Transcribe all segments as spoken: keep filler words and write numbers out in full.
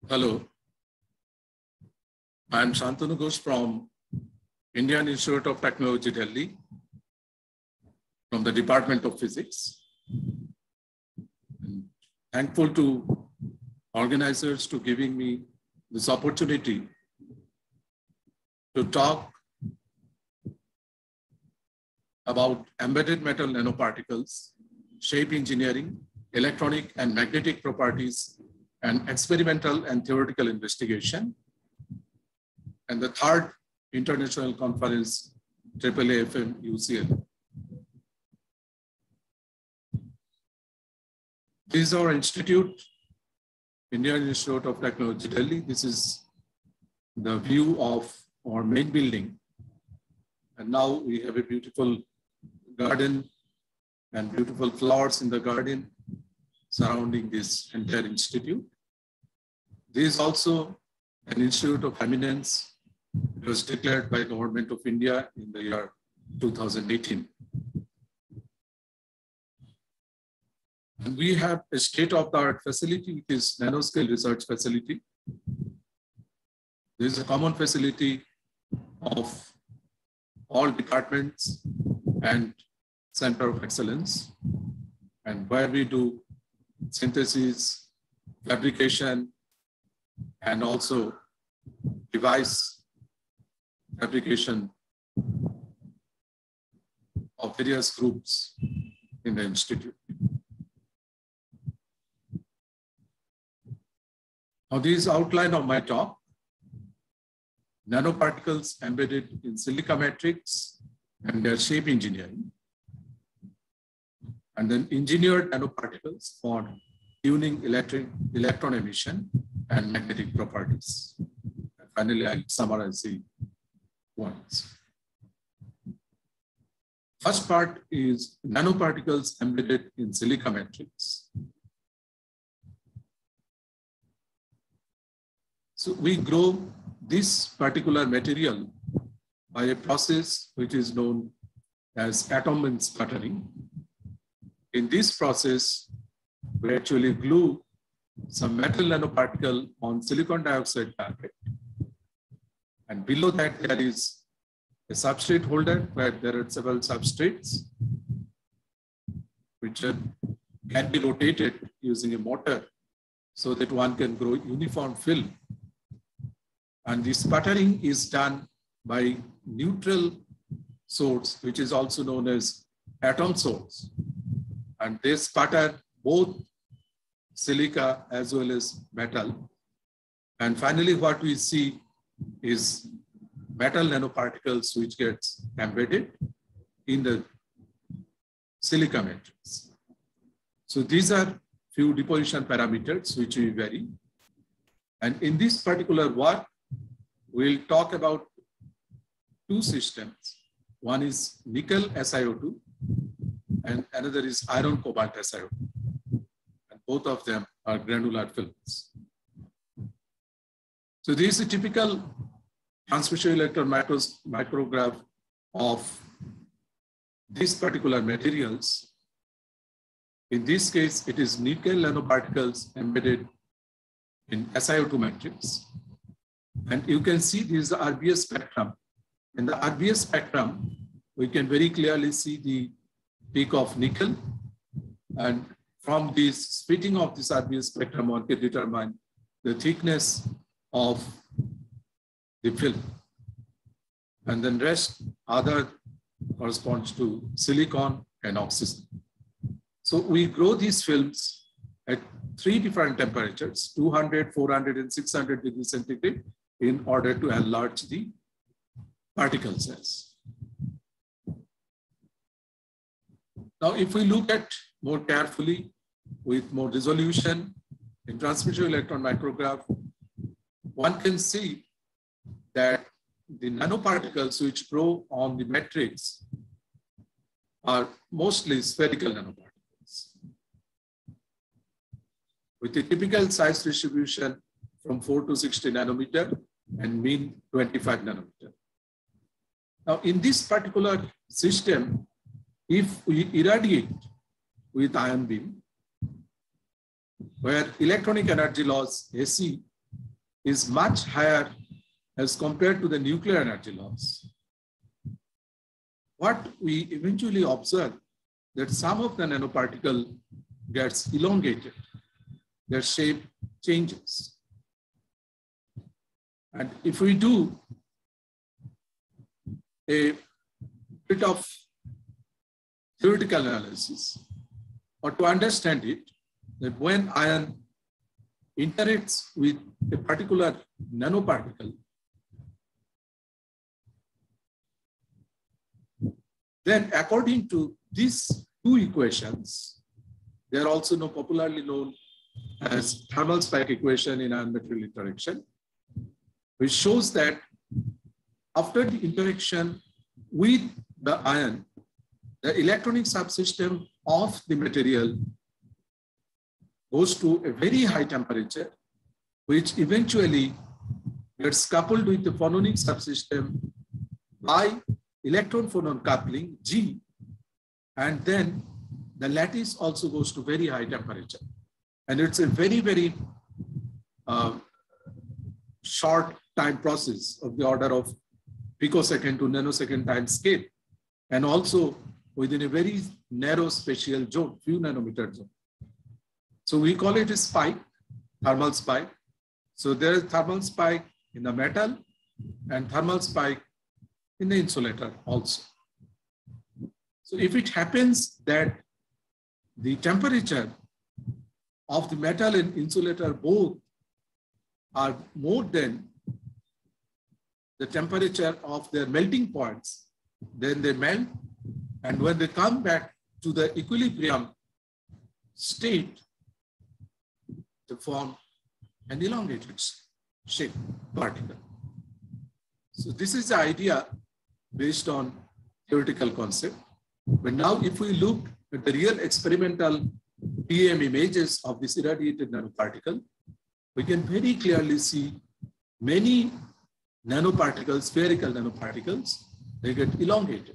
Hello, I am Shantanu Ghosh from Indian Institute of Technology, Delhi, from the Department of Physics. And thankful to organizers to giving me this opportunity to talk about embedded metal nanoparticles, shape engineering, electronic and magnetic properties, and experimental and theoretical investigation. And the third international conference, triple A F M U C L. This is our institute, Indian Institute of Technology, Delhi. This is the view of our main building. And now we have a beautiful garden and beautiful flowers in the garden surrounding this entire institute. This is also an institute of eminence. It was declared by the Government of India in the year two thousand eighteen. And we have a state-of-the-art facility, which is nanoscale research facility. This is a common facility of all departments and center of excellence, and where we do synthesis, fabrication, and also device fabrication of various groups in the institute. Now, this is outline of my talk. Nanoparticles embedded in silica matrix and their shape engineering. And then engineered nanoparticles for tuning electric, electron emission and magnetic properties. And finally, I'll summarize the points. First part is nanoparticles embedded in silica matrix. So we grow this particular material by a process which is known as atom sputtering. In this process, we actually glue some metal nanoparticle on silicon dioxide target. And below that, there is a substrate holder where there are several substrates which can be rotated using a motor so that one can grow uniform film. And the sputtering is done by neutral source, which is also known as atom source. And they sputter both silica as well as metal. And finally, what we see is metal nanoparticles which gets embedded in the silica matrix. So these are few deposition parameters which we vary. And in this particular work, we'll talk about two systems. One is nickel S i O two and another is iron cobalt S i O two. And both of them are granular films. So this is a typical transmission electron micrograph of these particular materials. In this case, it is nickel nanoparticles embedded in S i O two matrix. And you can see this is the R B S spectrum. In the R B S spectrum, we can very clearly see the peak of nickel. And from this splitting of this R B S spectrum, one can determine the thickness of the film. And then rest other corresponds to silicon and oxygen. So we grow these films at three different temperatures, two hundred, four hundred, and six hundred degrees centigrade, in order to enlarge the particle size. Now, if we look at more carefully with more resolution in transmission electron micrograph, one can see that the nanoparticles which grow on the matrix are mostly spherical nanoparticles with a typical size distribution from four to sixty nanometer and mean twenty-five nanometer. Now, in this particular system, if we irradiate with ion beam, where electronic energy loss A C is much higher as compared to the nuclear energy loss. What we eventually observe that some of the nanoparticle gets elongated, their shape changes. And if we do a bit of theoretical analysis, or to understand it, that when ion interacts with a particular nanoparticle, then according to these two equations, they are also now popularly known as thermal spike equation in ion material interaction, which shows that after the interaction with the ion, the electronic subsystem of the material goes to a very high temperature, which eventually gets coupled with the phononic subsystem by electron-phonon coupling, G, and then the lattice also goes to very high temperature. And it's a very, very uh, short time process of the order of picosecond to nanosecond time scale, and also within a very narrow spatial zone, few nanometer zone. So we call it a spike, thermal spike. So there is thermal spike in the metal and thermal spike in the insulator also. So if it happens that the temperature of the metal and insulator both are more than the temperature of their melting points, then they melt, and when they come back to the equilibrium state, they form an elongated shape particle. So this is the idea based on theoretical concept. But now if we look at the real experimental T M images of this irradiated nanoparticle, we can very clearly see many nanoparticles, spherical nanoparticles, they get elongated.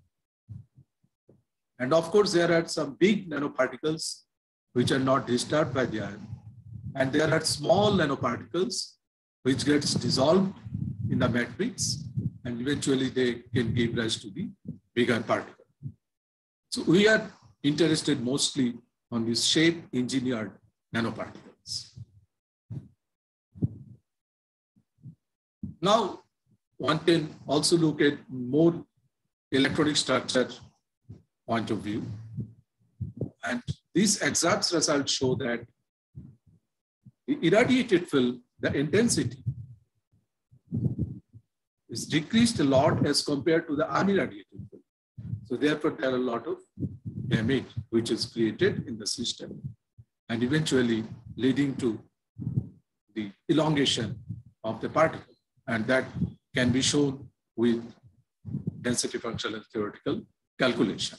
And of course, there are some big nanoparticles which are not disturbed by the ion. And there are small nanoparticles which gets dissolved in the matrix, and eventually they can give rise to the bigger particle. So we are interested mostly on these shape engineered nanoparticles. Now, one can also look at more electronic structure point of view. And these exact results show that the irradiated film, the intensity is decreased a lot as compared to the unirradiated film. So therefore, there are a lot of damage which is created in the system and eventually leading to the elongation of the particle. And that can be shown with density functional theoretical calculation.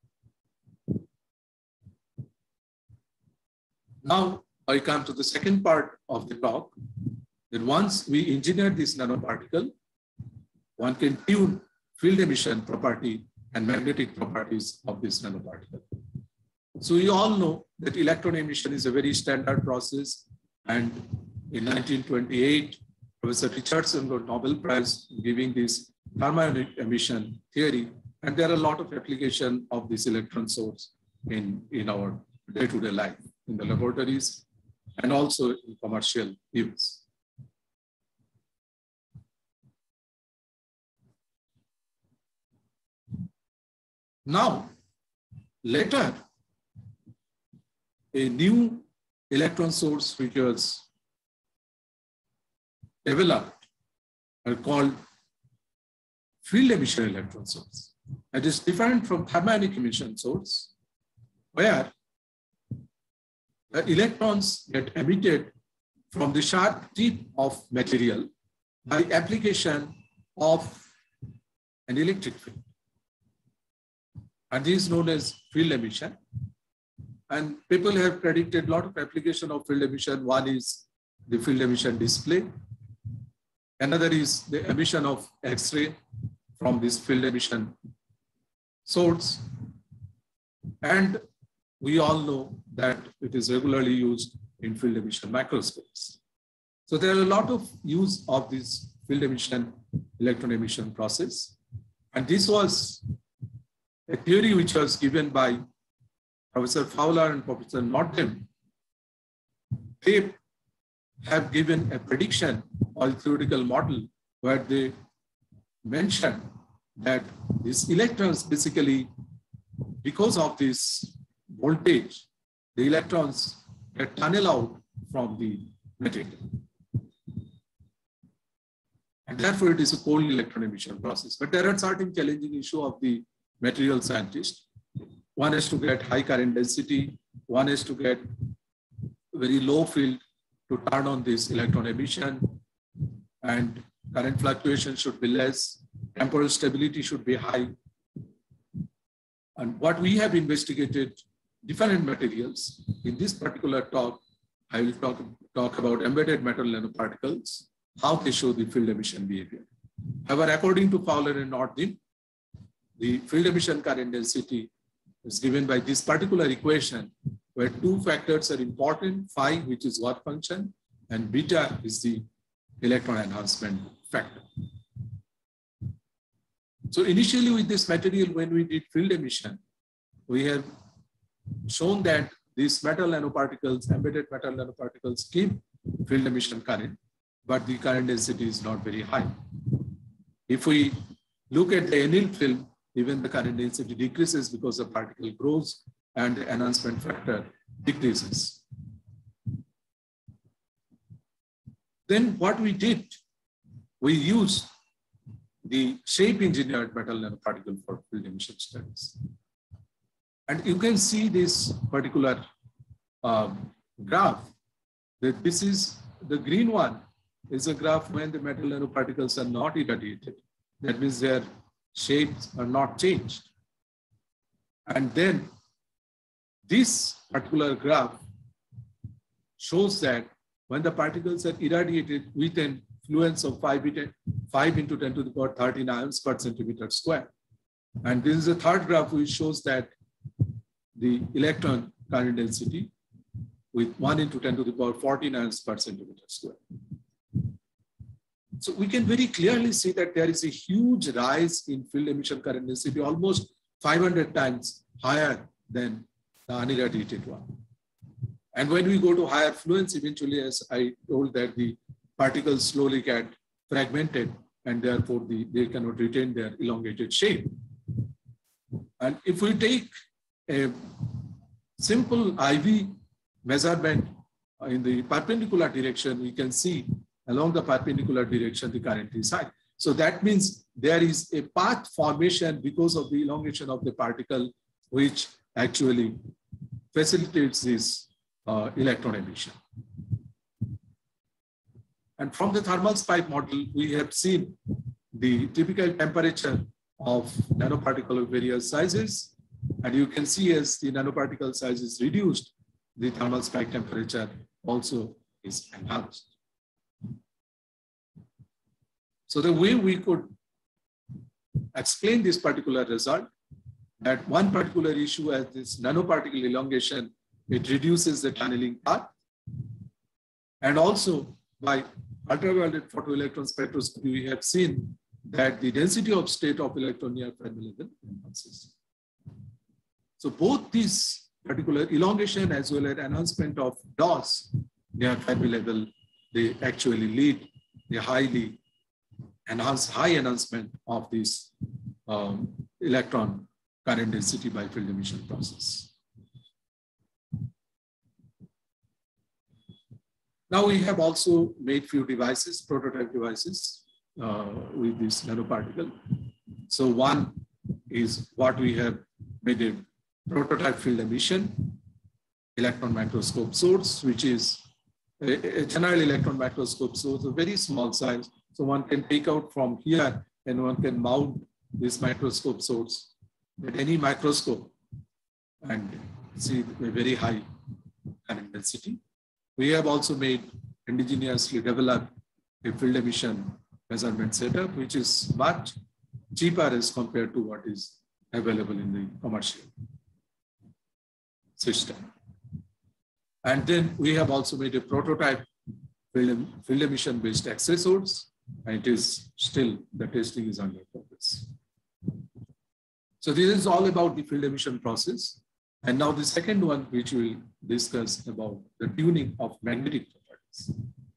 Now I come to the second part of the talk, that once we engineer this nanoparticle, one can tune field emission property and magnetic properties of this nanoparticle. So you all know that electron emission is a very standard process, and in nineteen twenty-eight, Professor Richardson got Nobel Prize giving this thermal emission theory, and there are a lot of application of this electron source in, in our day-to-day life, in the laboratories, and also in commercial use. Now, later, a new electron source which was developed are called field emission electron source. It is different from thermionic emission source, where the electrons get emitted from the sharp tip of material by application of an electric field. And this is known as field emission. And people have predicted a lot of application of field emission. One is the field emission display. Another is the emission of X-ray from this field emission source. And we all know that it is regularly used in field emission microscopes. So there are a lot of use of this field emission, electron emission process. And this was a theory which was given by Professor Fowler and Professor Nordheim. They have given a prediction or theoretical model where they mentioned that these electrons basically, because of this voltage, the electrons get tunnel out from the material. And therefore it is a cold electron emission process. But there are certain challenging issues of the material scientist. One is to get high current density. One is to get very low field to turn on this electron emission. And current fluctuation should be less. Temporal stability should be high. And what we have investigated different materials. In this particular talk, I will talk, talk about embedded metal nanoparticles, how they show the field emission behavior. However, according to Fowler and Nordheim, the field emission current density is given by this particular equation, where two factors are important, phi, which is work function, and beta is the electron enhancement factor. So initially with this material, when we did field emission, we have shown that these metal nanoparticles, embedded metal nanoparticles, give field emission current, but the current density is not very high. If we look at the annealed film, even the current density decreases because the particle grows and the enhancement factor decreases. Then what we did, we used the shape engineered metal nanoparticle for field emission studies. And you can see this particular um, graph, that this is the green one is a graph when the metal nanoparticles are not irradiated. That means their shapes are not changed. And then this particular graph shows that when the particles are irradiated with an fluence of five into ten to the power thirteen ions per centimeter square. And this is the third graph which shows that the electron current density with one into ten to the power fourteen ions per centimeter square. So we can very clearly see that there is a huge rise in field emission current density, almost five hundred times higher than the unirradiated one. And when we go to higher fluence, eventually, as I told, that the particles slowly get fragmented and therefore the, they cannot retain their elongated shape. And if we take a simple I V measurement in the perpendicular direction, we can see along the perpendicular direction, the current is high. So that means there is a path formation because of the elongation of the particle, which actually facilitates this uh, electron emission. And from the thermal spike model, we have seen the typical temperature of nanoparticle of various sizes. And you can see as the nanoparticle size is reduced, the thermal spike temperature also is enhanced. So the way we could explain this particular result, that one particular issue as this nanoparticle elongation, it reduces the tunneling path. And also by ultraviolet photoelectron spectroscopy, we have seen that the density of state of electron near Fermi level enhances. So both these particular elongation as well as enhancement of D O S near Fermi level, they actually lead the highly enhanced, high enhancement of this um, electron current density by field emission process. Now we have also made few devices, prototype devices uh, with this nanoparticle. So one is what we have made a prototype field emission electron microscope source, which is a, a general electron microscope source, a very small size. So one can take out from here and one can mount this microscope source at any microscope and see a very high current density. We have also made indigenously developed a field emission measurement setup, which is much cheaper as compared to what is available in the commercial system. And then we have also made a prototype field, field emission based X-ray source, and it is still, the testing is under progress. So this is all about the field emission process. And now the second one, which we'll discuss about the tuning of magnetic properties.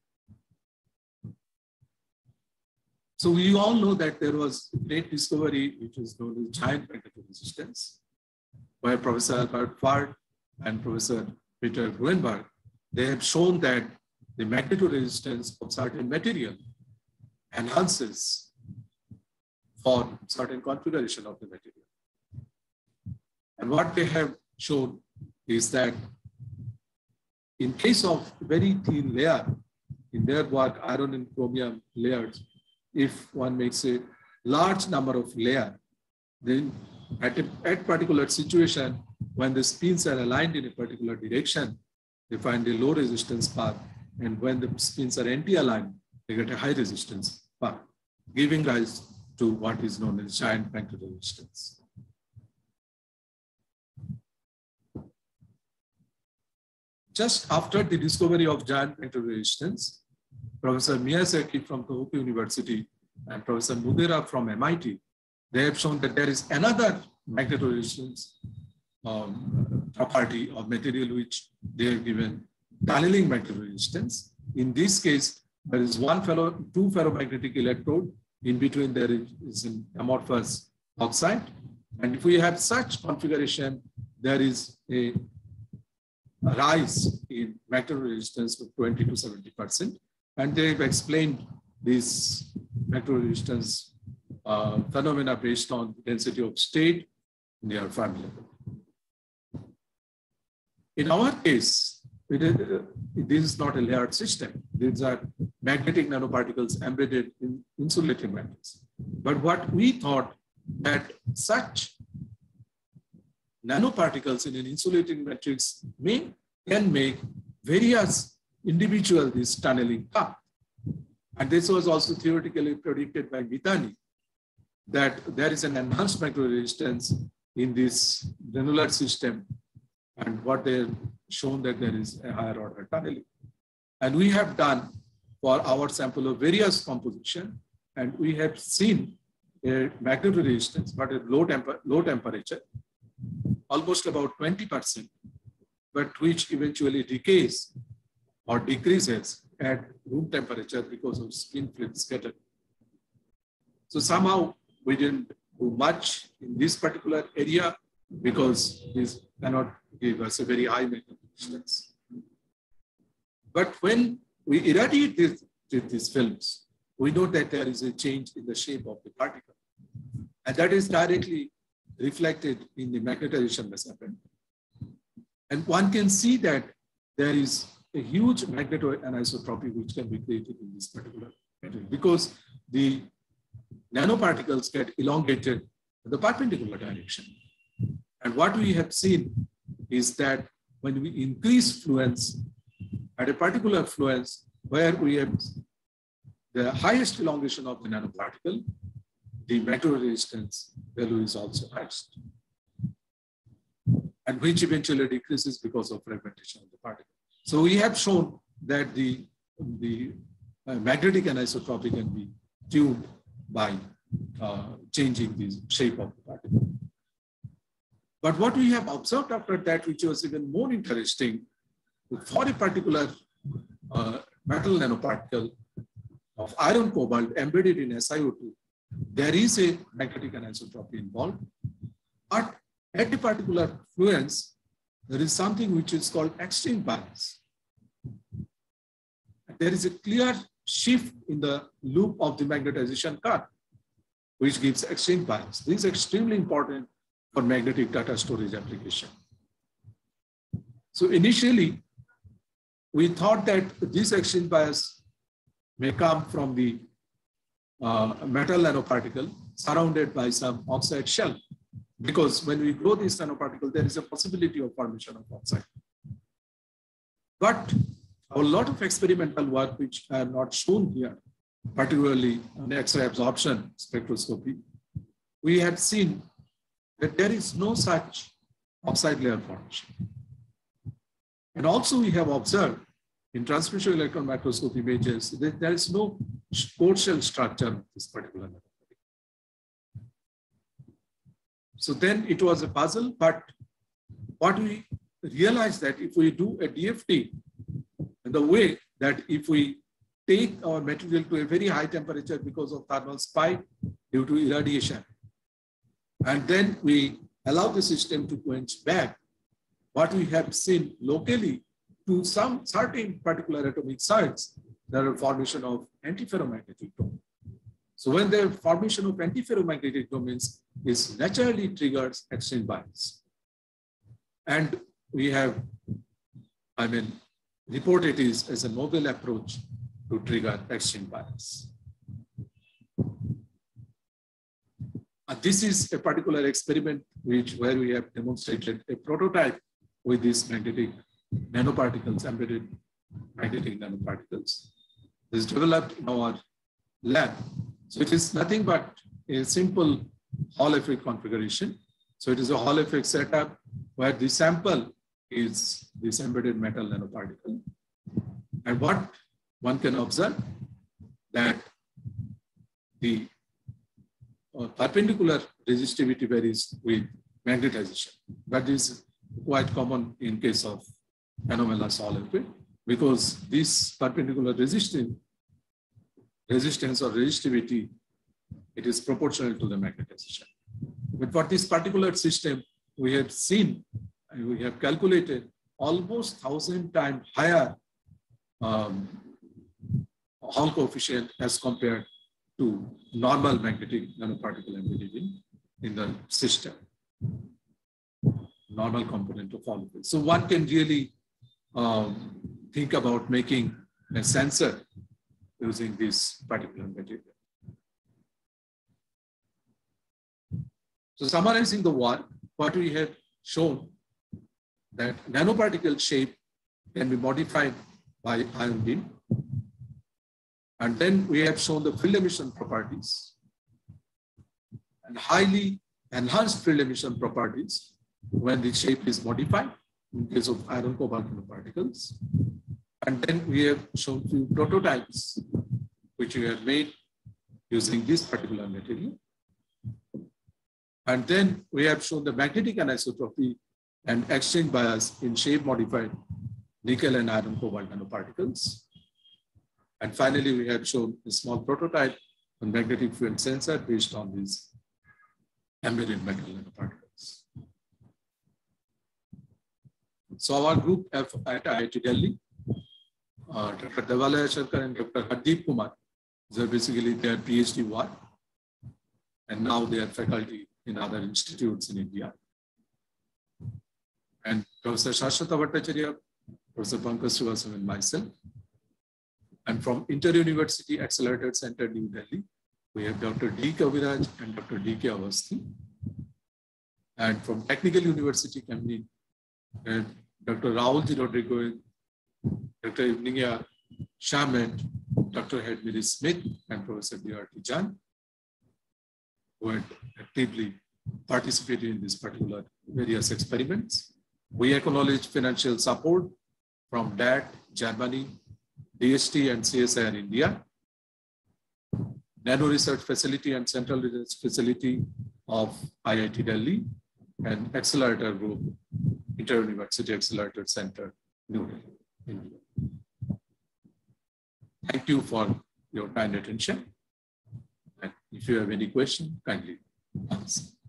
So we all know that there was a great discovery, which is known as giant magnetoresistance, by Professor Albert Farr and Professor Peter Gruenberg. They have shown that the magnetoresistance of certain material enhances for certain configuration of the material. And what they have shown is that in case of very thin layer, in their work, iron and chromium layers, if one makes a large number of layers, then at a at particular situation, when the spins are aligned in a particular direction, they find a low resistance path. And when the spins are anti-aligned, they get a high resistance path, giving rise to what is known as giant magnetoresistance. Just after the discovery of giant magnetoresistance, Professor Miyazaki from Tohoku University and Professor Mudera from M I T, they have shown that there is another magnetoresistance um, property of material which they have given tunneling magnetoresistance. In this case, there is one fellow, two ferromagnetic electrode. In between there is an amorphous oxide. And if we have such configuration, there is a rise in magnetoresistance of twenty to seventy percent. And they have explained this magnetoresistance uh, phenomena based on density of state in their family. In our case, it is, uh, this is not a layered system. These are magnetic nanoparticles embedded in insulating matrix. But what we thought that such nanoparticles in an insulating matrix may can make various individual this tunneling path. And this was also theoretically predicted by Mithani, that there is an enhanced magnetoresistance in this granular system, and what they have shown that there is a higher order tunneling. And we have done for our sample of various composition, and we have seen a magnetoresistance, but at low, temper, low temperature, almost about twenty percent, but which eventually decays or decreases at room temperature because of spin flip scattering. So somehow we didn't do much in this particular area because this cannot give us a very high magnetoresistance. But when we irradiate this, these films, we know that there is a change in the shape of the particle. And that is directly reflected in the magnetization measurement. And one can see that there is a huge magneto-anisotropy which can be created in this particular material because the nanoparticles get elongated in the perpendicular direction. And what we have seen is that when we increase fluence at a particular fluence where we have the highest elongation of the nanoparticle, the magnetoresistance value is also highest, and which eventually decreases because of fragmentation of the particle. So we have shown that the, the uh, magnetic anisotropy can be tuned by uh, changing the shape of the particle. But what we have observed after that, which was even more interesting, for a particular uh, metal nanoparticle of iron cobalt embedded in S i O two, there is a magnetic anisotropy involved. But at a particular fluence, there is something which is called exchange bias. There is a clear shift in the loop of the magnetization curve, which gives exchange bias. This is extremely important for magnetic data storage application. So initially, we thought that this exchange bias may come from the uh, metal nanoparticle surrounded by some oxide shell, because when we grow this nanoparticle, there is a possibility of formation of oxide. But a lot of experimental work, which I have not shown here, particularly on X-ray absorption spectroscopy, we have seen that there is no such oxide layer formation. And also we have observed in transmission electron microscope images, there, there is no core shell structure of this particular nanoparticle. So then it was a puzzle, but what we realized that if we do a D F T in the way that if we take our material to a very high temperature because of thermal spike due to irradiation, and then we allow the system to quench back, what we have seen locally to some certain particular atomic sites, there are formation of antiferromagnetic domain. So when the formation of antiferromagnetic domains is naturally triggers exchange bias. And we have, I mean, reported it as a novel approach to trigger exchange bias. And this is a particular experiment which where we have demonstrated a prototype with these magnetic nanoparticles, embedded magnetic nanoparticles. This is developed in our lab. So it is nothing but a simple Hall effect configuration. So it is a Hall effect setup where the sample is this embedded metal nanoparticle. And what one can observe that the uh, perpendicular resistivity varies with magnetization. That is quite common in case of anomalous Hall effect, because this perpendicular resistance, resistance or resistivity, it is proportional to the magnetization. But for this particular system, we have seen, and we have calculated almost thousand times higher um, Hall coefficient as compared to normal magnetic nanoparticle embedded in, in the system, normal component of Hall effect. So one can really um, think about making a sensor using this particular material. So summarizing the work, what we have shown that nanoparticle shape can be modified by ion beam. And then we have shown the field emission properties and highly enhanced field emission properties when the shape is modified in case of iron cobalt nanoparticles. And then we have shown few prototypes which we have made using this particular material. And then we have shown the magnetic anisotropy and exchange bias in shape modified nickel and iron cobalt nanoparticles. And finally, we have shown a small prototype on magnetic field sensor based on these embedded metal nanoparticles. So our group at I I T Delhi, uh, Doctor Devalaya Shankar and Doctor Hardeep Kumar, they're basically their PhD work, and now they are faculty in other institutes in India. And Professor Shashwata Bhattacharya, Professor Pankaj Srivastava, and myself. And from Inter-University Accelerator Center, New Delhi, we have Doctor D. Kaviraj and Doctor D. K. Avasthi. And from Technical University, Cambridge, and Doctor Rahul G. Rodrigo, Doctor Ivninga Shaman, Doctor Hedmiri Smith, and Professor D R Tijan, who had actively participated in this particular various experiments. We acknowledge financial support from D A T, Germany, D S T and C S I R India, Nano Research Facility and Central Research Facility of I I T Delhi, and Accelerator Group, Inter-University Accelerator Center, New Delhi, India. Thank you for your kind attention. And if you have any question, kindly answer.